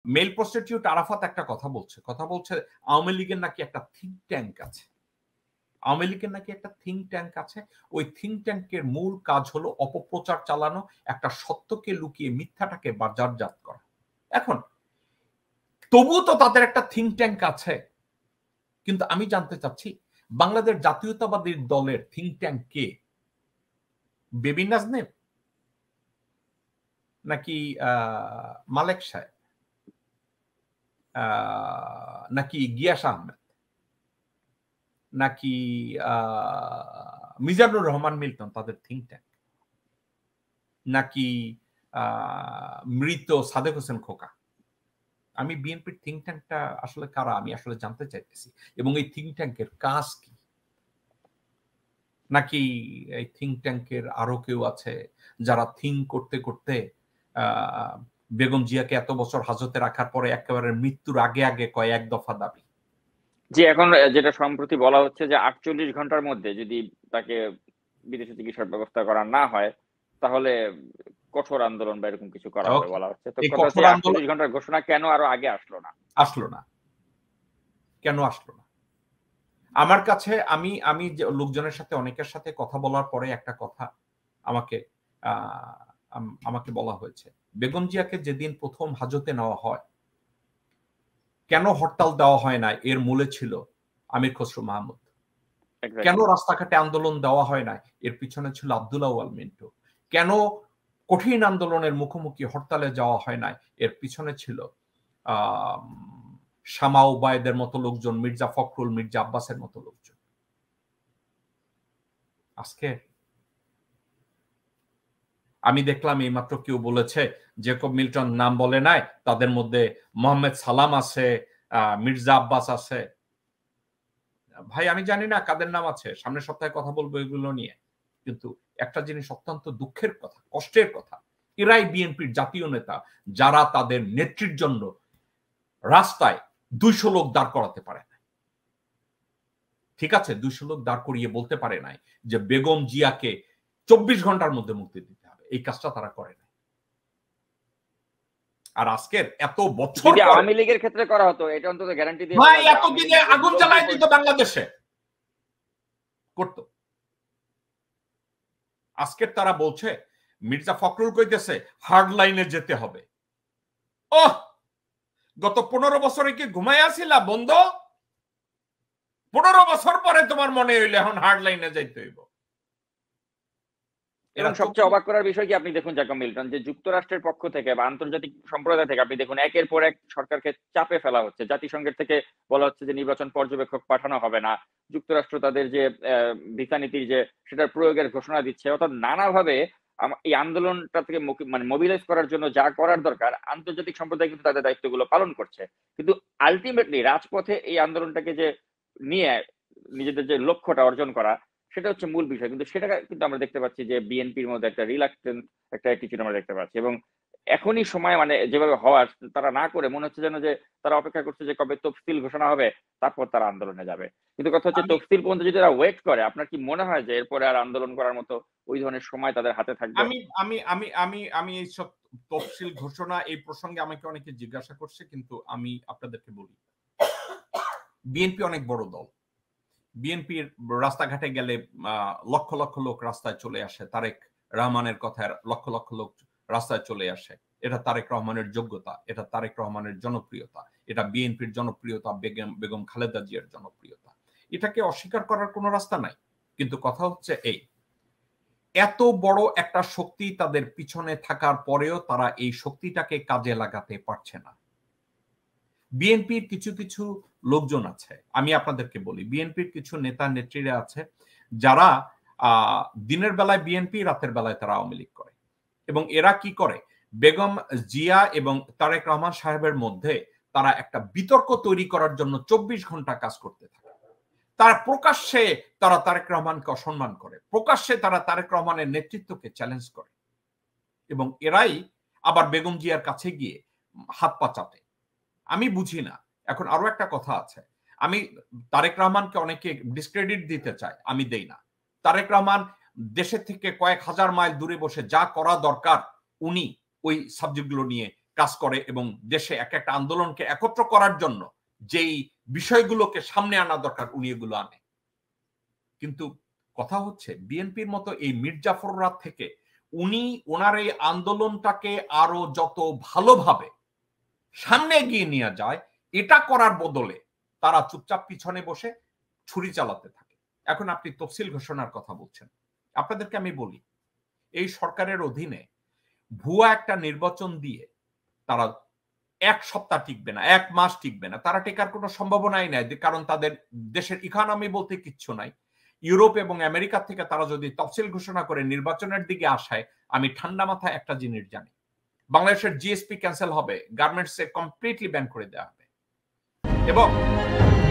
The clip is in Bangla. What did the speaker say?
মেল প্রস্টিটিউট আরাফাত একটা কথা বলছে আওয়ামী লীগের নাকি একটা থিঙ্ক ট্যাঙ্ক আছে, আওয়ামী লীগের নাকি একটা থিঙ্ক ট্যাঙ্ক আছে, ওই থিঙ্ক ট্যাঙ্কের মূল কাজ হলো অপপ্রচার চালানো, একটা সত্যকে লুকিয়ে মিথ্যাটাকে বাজারজাত করা। এখন তবুও তো তাদের একটা থিঙ্ক ট্যাঙ্ক আছে, কিন্তু আমি জানতে চাচ্ছি বাংলাদেশ জাতীয়তাবাদী দলের থিঙ্ক ট্যাঙ্ক কে? বেবি নাজনীন নাকি মালেক সাহেব নাকি গিয়াস আহমেদ নাকি মিজানুর রহমান মিল্টন তাদের থিঙ্ক ট্যাঙ্ক, নাকি মৃত সাদেক হোসেন খোকা? আমি বিএনপির থিঙ্ক ট্যাঙ্কটা আসলে কারা আমি আসলে জানতে চাইতেছি, এবং এই থিঙ্ক ট্যাঙ্কের কাজ কি? নাকি এই থিঙ্ক ট্যাঙ্কের আরো কেউ আছে যারা থিঙ্ক করতে করতে বেগম জিয়াকে এত বছর হাজতে রাখার পরে একেবারে মৃত্যুর আগে আগে কয়েক দফা দাবি? জি, এখন যেটা সম্প্রতি বলা হচ্ছে যে 48 ঘন্টার মধ্যে যদি তাকে বিদেশে চিকিৎসার ব্যবস্থা করা না হয় তাহলে কঠোর আন্দোলন বা এরকম কিছু করা হবে বলা হচ্ছে। তো কথা হচ্ছে 48 ঘন্টার ঘোষণা কেন আরো আগে আসলো না? কেন আসলো না? আমার কাছে আমি লোকজনের সাথে অনেকের সাথে কথা বলার পরে একটা কথা আমাকে বলা হয়েছে, বেগম জিয়াকে যেদিন প্রথম হাজতে নেওয়া হয় কেন হরতাল দেওয়া হয় না, এর মূলে ছিল আমির খসরু মাহমুদ। কেন রাস্তাঘাটে আন্দোলন দেওয়া হয় না, এর পিছনে ছিল আব্দুল্লাহ ওয়াল মিন্টু। কেন কঠিন আন্দোলনের মুখোমুখি হরতালে যাওয়া হয় না, এর পিছনে ছিল শামা ওবায়দের মতো লোকজন, মির্জা ফখরুল, মির্জা আব্বাসের মতো লোকজন। আজকে আমি দেখলাম এইমাত্র কেউ বলেছে জেকব মিল্টন নাম বলে নাই, তাদের মধ্যে মোহাম্মদ সালাম আছে, মির্জা আব্বাস আছে। ভাই আমি জানি না কাদের নাম আছে, সামনের সপ্তাহে কথা বলবো এগুলো নিয়ে, কিন্তু একটা জিনিস অত্যন্ত দুঃখের কথা, কষ্টের কথা, এরাই বিএনপির জাতীয় নেতা যারা তাদের নেত্রীর জন্য রাস্তায় 200 লোক দাঁড় করাতে পারে না। ঠিক আছে, 200 লোক দাঁড় করিয়ে বলতে পারে নাই যে বেগম জিয়াকে 24 ঘন্টার মধ্যে মুক্তি দিতে হবে, এই কাজটা তারা করে নাই। আর আজকের এত বছর যদি আওয়ামী লীগের ক্ষেত্রে করা হতো এটা অন্তত গ্যারান্টি দিয়ে ভাই এতদিনে আগুন জ্বালায় দিত বাংলাদেশে করত। আজকের তারা বলছে, মির্জা ফখরুল কইতেছে হার্ড লাইনে যেতে হবে। ওহ, গত 15 বছরে কি ঘুমায় আসিলা বন্ধ? 15 বছর পরে তোমার মনে হইলে এখন হার্ড লাইনে যাইতে হইব। এবং সবচেয়ে অবাক করার বিষয় কি, আপনি দেখুন জ্যাকব মিল্টন, যে যুক্তরাষ্ট্রের পক্ষ থেকে বা আন্তর্জাতিক সম্প্রদায় থেকে আপনি দেখুন একের পর এক সরকারকে চাপে ফেলা হচ্ছে। জাতিসংঘের থেকে বলা হচ্ছে যে নির্বাচন পর্যবেক্ষক পাঠানো হবে না, যুক্তরাষ্ট্র তাদের যে ভিসা নীতি যে সেটার প্রয়োগের ঘোষণা দিচ্ছে, অর্থাৎ নানাভাবে এই আন্দোলনটা থেকে মানে মোবিলাইজ করার জন্য যা করার দরকার আন্তর্জাতিক সম্প্রদায় কিন্তু তাদের দায়িত্বগুলো পালন করছে। কিন্তু আলটিমেটলি রাজপথে এই আন্দোলনটাকে যে নিয়ে নিজেদের যে লক্ষ্যটা অর্জন করা, সেটা হচ্ছে মূল বিষয়। কিন্তু সেটা কিন্তু আমরা দেখতে পাচ্ছি যে বিএনপির মধ্যে একটা রিলাক্টেন্ট একটা অ্যাটিটিউড আমরা দেখতে পাচ্ছি, এবং এখনই সময় মানে যেভাবে হওয়ার তারা না করে মনে হচ্ছে যেন যে তারা অপেক্ষা করছে যে কবে তফসিল ঘোষণা হবে তারপর তারা আন্দোলনে যাবে। কিন্তু কথা হচ্ছে তফসিল পর্যন্ত যদি তারা ওয়েট করে, আপনার কি মনে হয় যে এরপরে আর আন্দোলন করার মতো ওই ধরনের সময় তাদের হাতে থাকবে? আমি এই সব তফসিল ঘোষণা এই প্রসঙ্গে আমাকে অনেকে জিজ্ঞাসা করছে, কিন্তু আমি আপনাদেরকে বলি বিএনপি অনেক বড় দল। বিএনপির রাস্তাঘাটে গেলে লক্ষ লক্ষ লোক রাস্তায় চলে আসে, তারেক রহমানের কথায় লক্ষ লক্ষ লোক রাস্তায় চলে আসে। এটা তারেক রহমানের যোগ্যতা, এটা তারেক রহমানের জনপ্রিয়তা, এটা বিএনপির জনপ্রিয়তা, বেগম খালেদা জিয়ার জনপ্রিয়তা। এটাকে অস্বীকার করার কোনো রাস্তা নাই। কিন্তু কথা হচ্ছে এই, এত বড় একটা শক্তি তাদের পিছনে থাকার পরেও তারা এই শক্তিটাকে কাজে লাগাতে পারছে না। বিএনপির কিছু কিছু লোকজন আছে, আমি আপনাদেরকে বলি, বিএনপির কিছু নেতা নেত্রীরা আছে যারা দিনের বেলায় বিএনপি, রাতের বেলায় তারা আওয়ামী লীগ করে। এবং এরা কি করে, বেগম জিয়া এবং তারেক রহমান সাহেবের মধ্যে তারা একটা বিতর্ক তৈরি করার জন্য 24 ঘন্টা কাজ করতে থাকে। তারা প্রকাশ্যে তারা তারেক রহমানকে অসম্মান করে, প্রকাশ্যে তারা তারেক রহমানের নেতৃত্বকে চ্যালেঞ্জ করে, এবং এরাই আবার বেগম জিয়ার কাছে গিয়ে হাত পা চাটে। আমি বুঝি না। এখন আরো একটা কথা আছে, আমি তারেক রহমানকে অনেকে ডিসক্রেডিট দিতে চায়, আমি দেই না। তারেক রহমান দেশের থেকে কয়েক হাজার মাইল দূরে বসে যা করা দরকার উনি ওই সাবজেক্টগুলো নিয়ে কাজ করে এবং দেশে এক একটা আন্দোলনকে একত্র করার জন্য যেই বিষয়গুলোকে সামনে আনা দরকার উনি এগুলো আনে। কিন্তু কথা হচ্ছে বিএনপির মতো এই মীর জাফররা থেকে উনি ওনার এই আন্দোলনটাকে আরো যত ভালোভাবে সামনে এগিয়ে নিয়ে যায় এটা করার বদলে তারা চুপচাপ পিছনে বসে ছুরি চালাতে থাকে। এখন আপনি তফসিল ঘোষণার কথা বলছেন, আপনাদেরকে আমি বলি এই সরকারের অধীনে ভুয়া একটা নির্বাচন দিয়ে তারা এক সপ্তাহ টিকবে না, এক মাস টিকবে না, তারা টেকার কোনো সম্ভাবনাই নাই, কারণ তাদের দেশের ইকোনমি বলতে কিচ্ছু নাই। ইউরোপ এবং আমেরিকা থেকে তারা যদি তফসিল ঘোষণা করে নির্বাচনের দিকে আসায়, আমি ঠান্ডা মাথায় একটা জিনিস জানি, বাংলাদেশের জিএসপি ক্যান্সেল হবে, গার্মেন্টস এ কমপ্লিটলি ব্যান করে দেওয়া হবে এবং